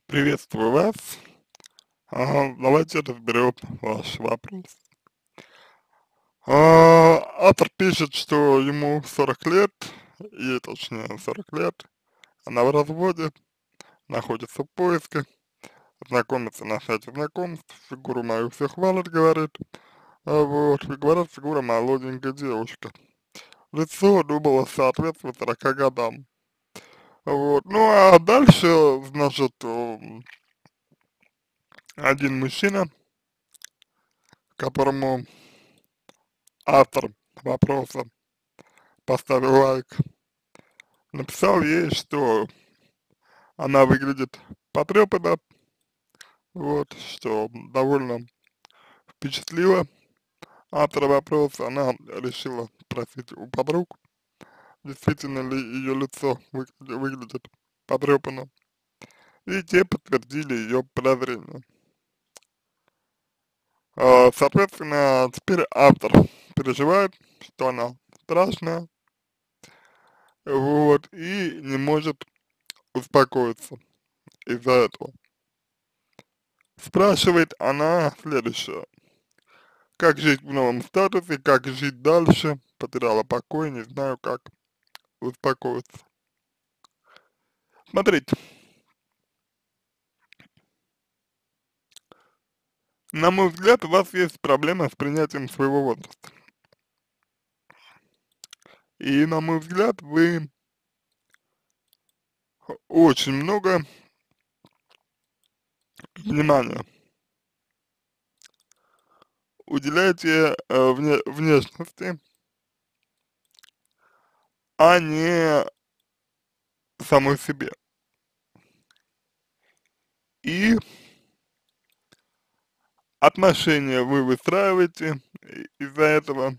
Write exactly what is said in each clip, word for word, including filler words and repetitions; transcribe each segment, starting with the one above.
Приветствую вас. А, давайте разберем ваш вопрос. А, автор пишет, что ему сорок лет, ей точнее сорок лет, она в разводе, находится в поиске, знакомится на сайте знакомств, фигуру мою все хвалят, говорит, а вот, и говорят, фигура молоденькая девушка. Лицо, думала, соответствует сорока годам. Вот, ну а дальше, значит, м, один мужчина, которому автор вопроса поставил лайк, написал ей, что она выглядит потрепанно, вот, что довольно впечатлило автора вопроса. Она решила спросить у подруг, действительно ли ее лицо выгля- выглядит потрепанно, и те подтвердили ее подозрения. А, Соответственно, теперь автор переживает, что она страшная, вот, и не может успокоиться из-за этого. Спрашивает она следующее: как жить в новом статусе, как жить дальше, потеряла покой, не знаю, как успокоиться. Смотрите, на мой взгляд, у вас есть проблема с принятием своего возраста. И, на мой взгляд, вы очень много внимания уделяете э, вне, внешности, а не самой себе. И отношения вы выстраиваете и- из-за этого,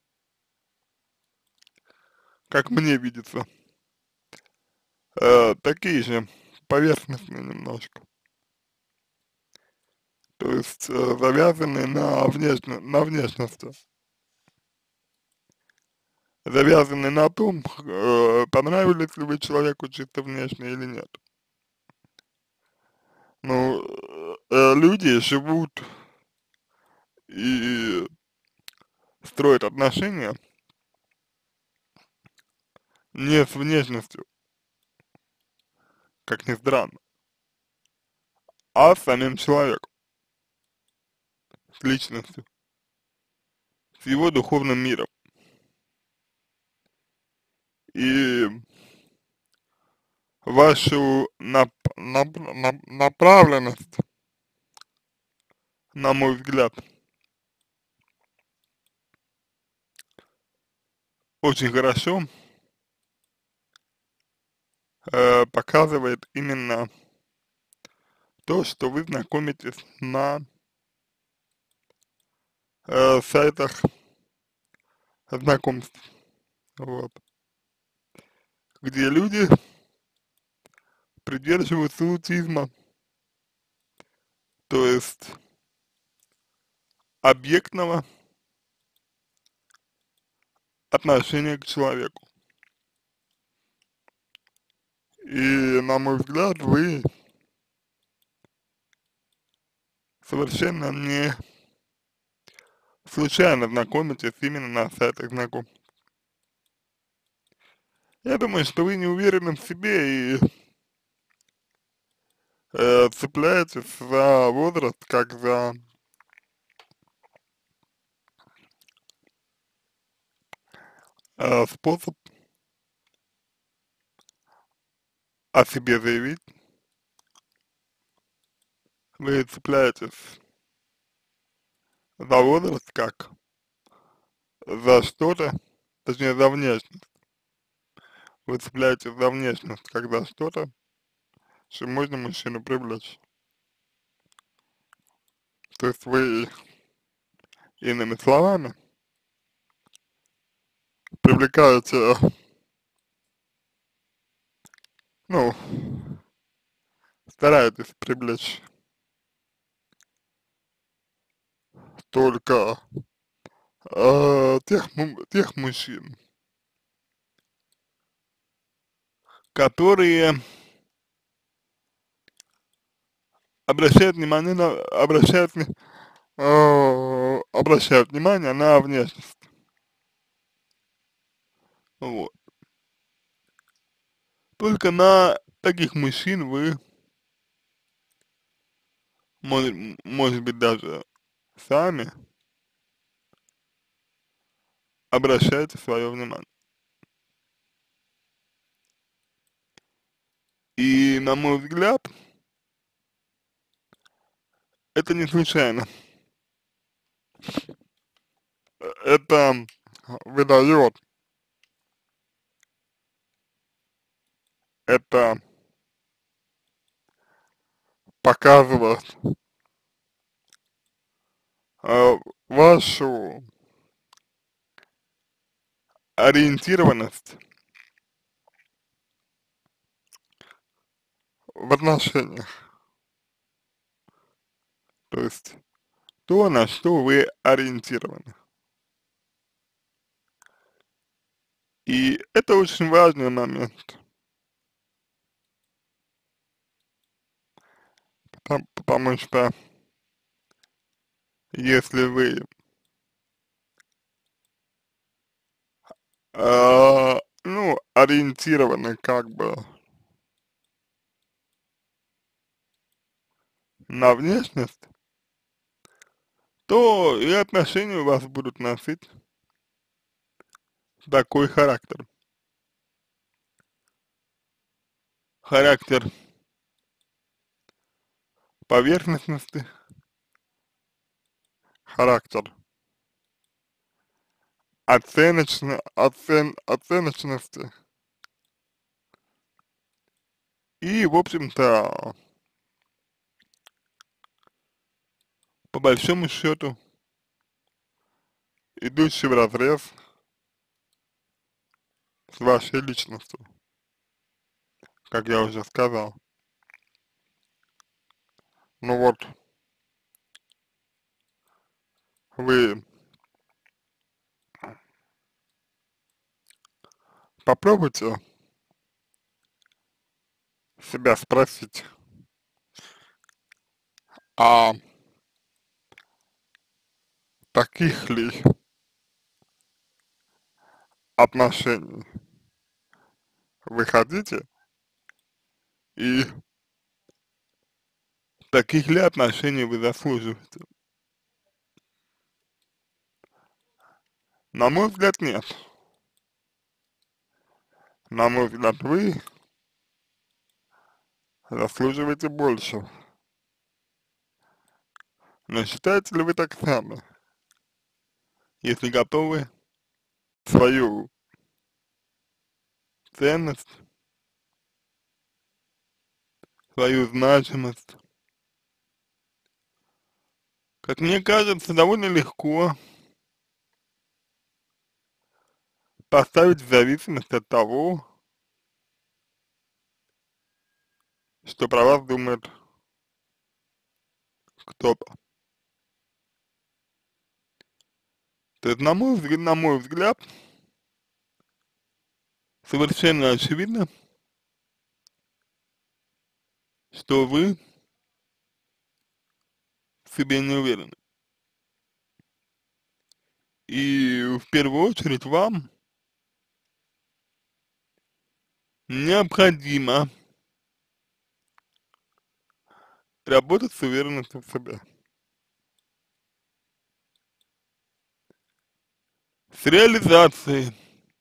как мне видится, э, такие же, поверхностные немножко. То есть э, завязаны на внешне, на внешности, завязаны на том, э, понравились ли вы человеку чисто внешне или нет. Ну, э, люди живут и строят отношения не с внешностью, как ни странно, а с самим человеком, с личностью, с его духовным миром. И вашу нап нап нап направленность, на мой взгляд, очень хорошо э, показывает именно то, что вы знакомитесь на э, сайтах знакомств, вот, где люди придерживаются аутизма, то есть объектного отношения к человеку. И, на мой взгляд, вы совершенно не случайно знакомитесь именно на сайтах знакомств. Я думаю, что вы не уверены в себе и э, цепляетесь за возраст, как за э, способ о себе заявить. Вы цепляетесь за возраст как за что-то, точнее за внешность. Вы цепляетесь за внешность, как за что-то, чем можно мужчину привлечь. То есть вы, иными словами, привлекаете, ну, стараетесь привлечь только э, тех, му- тех мужчин, которые обращают внимание на, обращают, вни- э, обращают внимание на внешность. Вот. Только на таких мужчин вы, может, может быть, даже сами обращаете свое внимание. И, на мой взгляд, это не случайно. Это выдает, это показывает э, вашу ориентированность в отношениях. То есть то, на что вы ориентированы. И это очень важный момент, потому, потому что если вы э, ну, ориентированы как бы на внешность, то и отношения у вас будут носить такой характер. Характер поверхностности, характер оценочно, оцен, оценочности и, в общем-то, по большому счету, идущий вразрез с вашей личностью, как я уже сказал. Ну вот, вы попробуйте себя спросить, а таких ли отношений вы хотите и таких ли отношений вы заслуживаете? На мой взгляд, нет. На мой взгляд, вы заслуживаете больше. Но считаете ли вы так сами? Если готовы свою ценность, свою значимость, как мне кажется, довольно легко поставить в зависимость от того, что про вас думает кто-то. То есть, на мой взгляд, на мой взгляд, совершенно очевидно, что вы в себе не уверены. И в первую очередь вам необходимо работать с уверенностью в себе. С реализацией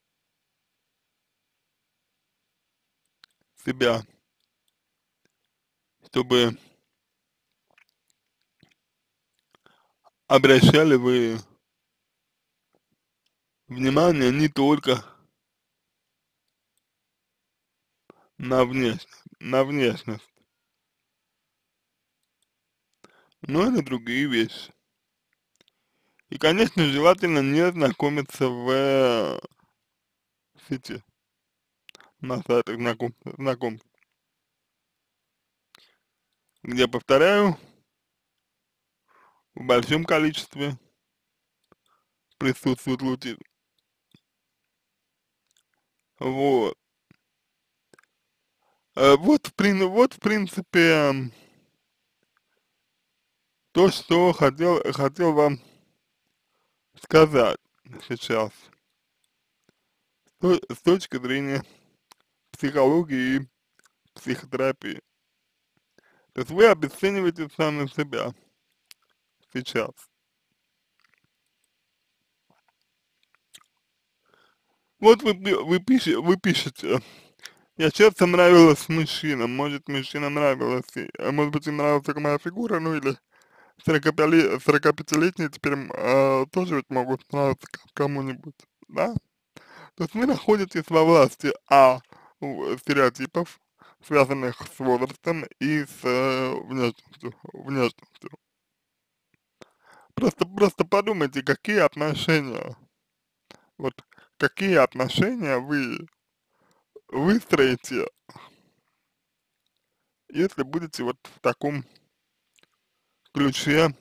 себя, чтобы обращали вы внимание не только на внешность, на внешность, но и на другие вещи. И, конечно, желательно не знакомиться в э, сети, на сайтах знаком, знакомств, где, повторяю, в большом количестве присутствует лутин. Вот. Э, Вот, в прин- вот, в принципе, то, что хотел, хотел вам сказать сейчас, с то- с точки зрения психологии и психотерапии. То есть вы обесцениваете сами себя сейчас. Вот вы, пи- вы, пишете, вы пишете, я часто нравилась мужчинам, может мужчинам нравилась, и, а может быть им нравится моя фигура, ну или сорокапятилетние теперь э, тоже ведь могут нравиться ка- кому-нибудь, да? То есть вы находитесь во власти, а, у- стереотипов, связанных с возрастом и с э, внешностью, внешностью. Просто, просто подумайте, какие отношения, вот, какие отношения вы выстроите, если будете вот в таком ключе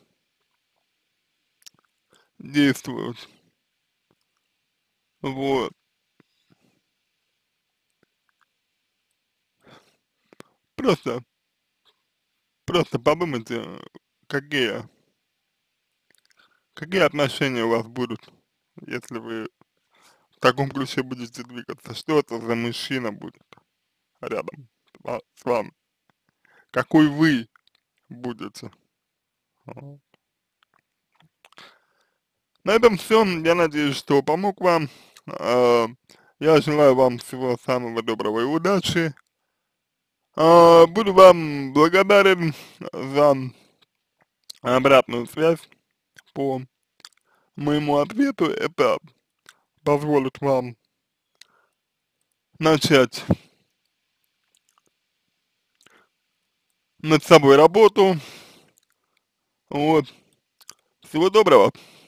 действовать. Вот. Просто, просто подумайте, какие, какие отношения у вас будут, если вы в таком ключе будете двигаться. Что это за мужчина будет рядом с ва- с вами? Какой вы будете? Вот. На этом все. Я надеюсь, что помог вам. А, Я желаю вам всего самого доброго и удачи. А, Буду вам благодарен за обратную связь по моему ответу. Это позволит вам начать над собой работу. Вот. Всего доброго.